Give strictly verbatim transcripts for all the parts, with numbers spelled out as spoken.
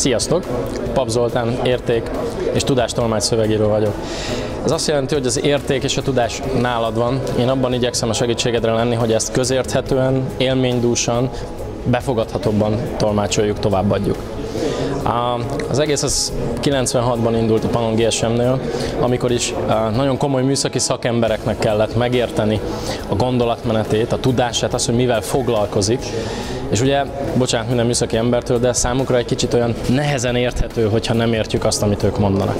Sziasztok! Pap Zoltán, érték és tudástolmács szövegíró vagyok. Ez azt jelenti, hogy az érték és a tudás nálad van. Én abban igyekszem a segítségedre lenni, hogy ezt közérthetően, élménydúsan, befogadhatóbban tolmácsoljuk, továbbadjuk. Az egész az kilencvenhatban indult a Panon gé es em-nél, amikor is nagyon komoly műszaki szakembereknek kellett megérteni a gondolatmenetét, a tudását, azt, hogy mivel foglalkozik. És ugye, bocsánat minden műszaki embertől, de számukra egy kicsit olyan nehezen érthető, hogyha nem értjük azt, amit ők mondanak.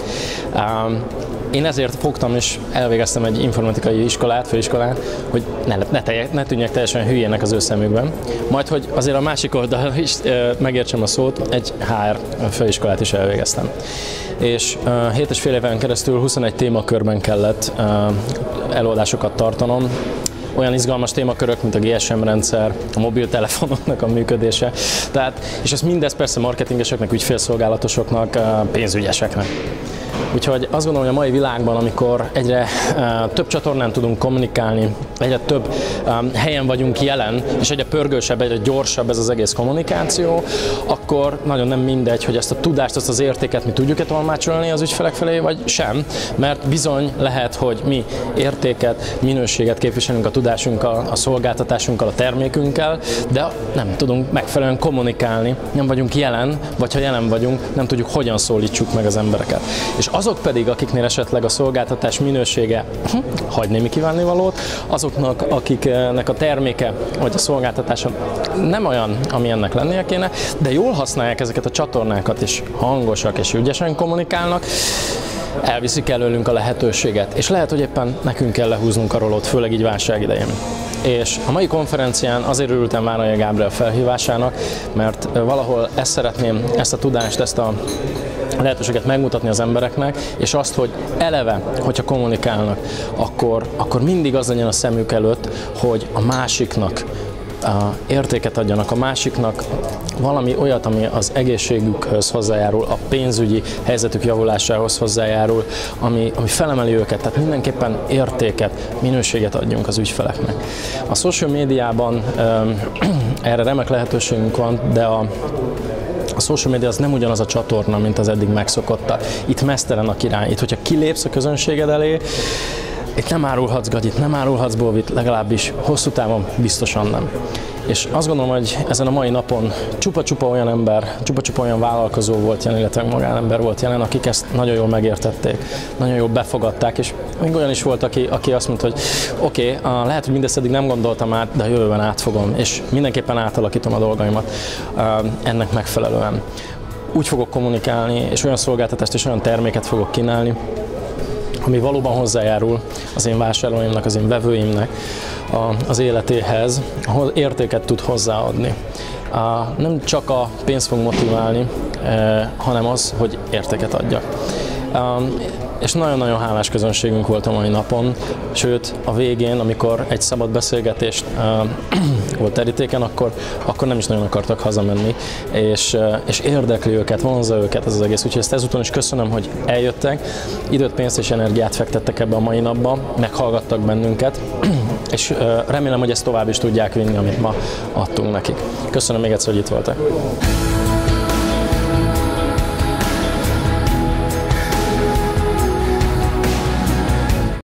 Én ezért fogtam és elvégeztem egy informatikai iskolát, főiskolát, hogy ne, ne, telje, ne tűnjek teljesen hülyének az ő szemükben. Majd, hogy azért a másik oldalon is e, megértsem a szót, egy há er főiskolát is elvégeztem. És e, hét és fél éven keresztül huszonegy témakörben kellett e, előadásokat tartanom. Olyan izgalmas témakörök, mint a gé es em rendszer, a mobiltelefonoknak a működése. Tehát, és ez mindez persze marketingeseknek, ügyfélszolgálatosoknak, pénzügyeseknek. Úgyhogy azt gondolom, hogy a mai világban, amikor egyre uh, több csatornán tudunk kommunikálni, egyre több um, helyen vagyunk jelen, és egyre pörgősebb, egyre gyorsabb ez az egész kommunikáció, akkor nagyon nem mindegy, hogy ezt a tudást, ezt az értéket mi tudjuk-e tolmácsolni az ügyfelek felé, vagy sem, mert bizony lehet, hogy mi értéket, minőséget képviselünk a tudásunkkal, a szolgáltatásunkkal, a termékünkkel, de nem tudunk megfelelően kommunikálni, nem vagyunk jelen, vagy ha jelen vagyunk, nem tudjuk, hogyan szólítsuk meg az embereket. És azok pedig, akiknél esetleg a szolgáltatás minősége hagy némi kívánnivalót, azoknak, akiknek a terméke vagy a szolgáltatása nem olyan, ami ennek lennie kéne, de jól használják ezeket a csatornákat, és hangosak és ügyesen kommunikálnak, elviszik előlünk a lehetőséget. És lehet, hogy éppen nekünk kell lehúznunk a rolót, főleg így válság idején. És a mai konferencián azért örültem Várhelyi Gábriel felhívásának, mert valahol ezt szeretném, ezt a tudást, ezt a lehetőséget megmutatni az embereknek, és azt, hogy eleve, hogyha kommunikálnak, akkor, akkor mindig az legyen a szemük előtt, hogy a másiknak a értéket adjanak, a másiknak valami olyat, ami az egészségükhöz hozzájárul, a pénzügyi helyzetük javulásához hozzájárul, ami, ami felemeli őket, tehát mindenképpen értéket, minőséget adjunk az ügyfeleknek. A social médiában um, erre remek lehetőségünk van, de a A social media az nem ugyanaz a csatorna, mint az eddig megszokotta. Itt meztelen a király. Itt, hogyha kilépsz a közönséged elé, itt nem árulhatsz gagyit, nem árulhatsz bóvit, legalábbis hosszú távon biztosan nem. És azt gondolom, hogy ezen a mai napon csupa-csupa olyan ember, csupa-csupa olyan vállalkozó volt jelen, illetve magánember volt jelen, akik ezt nagyon jól megértették, nagyon jól befogadták, és még olyan is volt, aki, aki azt mondta, hogy oké, okay, lehet, hogy mindezt eddig nem gondoltam át, de a jövőben átfogom, és mindenképpen átalakítom a dolgaimat ennek megfelelően. Úgy fogok kommunikálni, és olyan szolgáltatást és olyan terméket fogok kínálni, ami valóban hozzájárul az én vásárlóimnak, az én vevőimnek az életéhez, ahol értéket tud hozzáadni. Nem csak a pénz fog motiválni, hanem az, hogy értéket adjak. És nagyon-nagyon hálás közönségünk volt a mai napon, sőt a végén, amikor egy szabad beszélgetést uh, volt terítéken, akkor, akkor nem is nagyon akartak hazamenni, és, uh, és érdekli őket, vonzza őket ez az egész. Úgyhogy ezt ezúton is köszönöm, hogy eljöttek, időt, pénzt és energiát fektettek ebbe a mai napba, meghallgattak bennünket, és uh, remélem, hogy ezt tovább is tudják vinni, amit ma adtunk nekik. Köszönöm még egyszer, hogy itt voltak.